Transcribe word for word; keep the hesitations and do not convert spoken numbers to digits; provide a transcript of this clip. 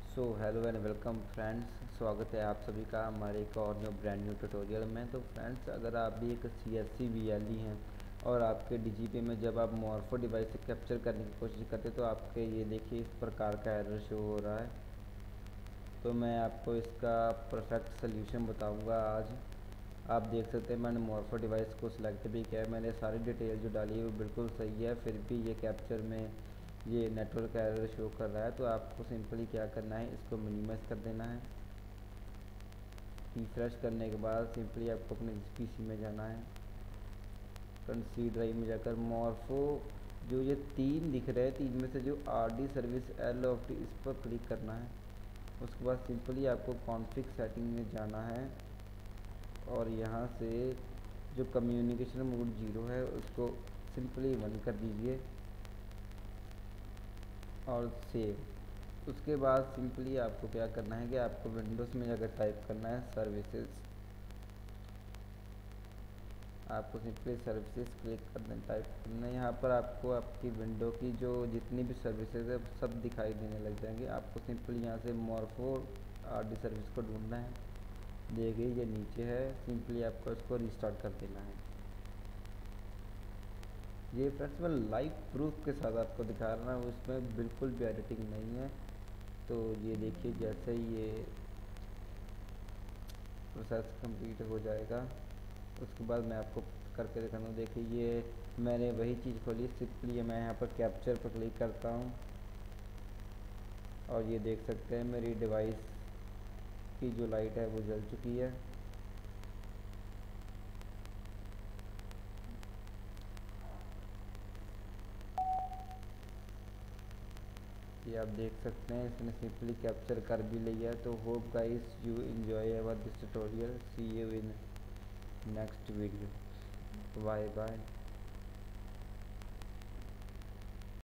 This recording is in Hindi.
So hello and welcome friends, स्वागत है आप सभी का हमारे एक और न्यू ब्रांड न्यू ट्यूटोरियल में। तो फ्रेंड्स, अगर आप भी एक C S C V L E हैं और आपके डी जी पी में जब आप मॉर्फो डिवाइस से कैप्चर करने की कोशिश करते तो आपके ये देखिए इस प्रकार का एरर शो हो रहा है। तो मैं आपको इसका परफेक्ट सोल्यूशन बताऊँगा आज। आप देख सकते हैं मैंने मॉर्फो डिवाइस को सिलेक्ट भी किया है, मैंने सारी डिटेल जो डाली है वो बिल्कुल सही है, फिर भी ये कैप्चर में ये नेटवर्क एरर शो कर रहा है। तो आपको सिंपली क्या करना है, इसको मिनिमाइज़ कर देना है। रिफ्रेश करने के बाद सिंपली आपको अपने पीसी में जाना है, फ्रंट सी ड्राइव में जाकर मॉर्फो जो ये तीन दिख रहे हैं, तीन में से जो आर डी सर्विस एल ऑफ टी इस पर क्लिक करना है। उसके बाद सिंपली आपको कॉन्फ़िग सेटिंग में जाना है और यहाँ से जो कम्युनिकेशन मोड जीरो है उसको सिंपली वन कर दीजिए और सेव। उसके बाद सिंपली आपको क्या करना है कि आपको विंडोज़ में जाकर टाइप करना है सर्विसेज। आपको सिंपली सर्विसेज क्लिक कर देना, टाइप करना है। यहाँ पर आपको आपकी विंडो की जो जितनी भी सर्विसेज है सब दिखाई देने लग जाएंगे। आपको सिंपली यहाँ से मॉर्फो आर डी सर्विस को ढूंढना है। देखिए ये नीचे है, सिंपली आपको इसको रिस्टार्ट कर देना है। ये फ्रेंड्स मैं लाइव प्रूफ के साथ आपको दिखा रहा हूँ, उसमें बिल्कुल भी एडिटिंग नहीं है। तो ये देखिए जैसे ही ये प्रोसेस कंप्लीट हो जाएगा उसके बाद मैं आपको करके दिखाता हूँ। देखिए ये मैंने वही चीज़ खोली, सिंपली मैं यहाँ पर कैप्चर पर क्लिक करता हूँ और ये देख सकते हैं मेरी डिवाइस की जो लाइट है वो जल चुकी है। ये आप देख सकते हैं इसने सिंपली कैप्चर कर भी लिया है। तो hope guys you enjoy our this tutorial, see you in next video, bye bye.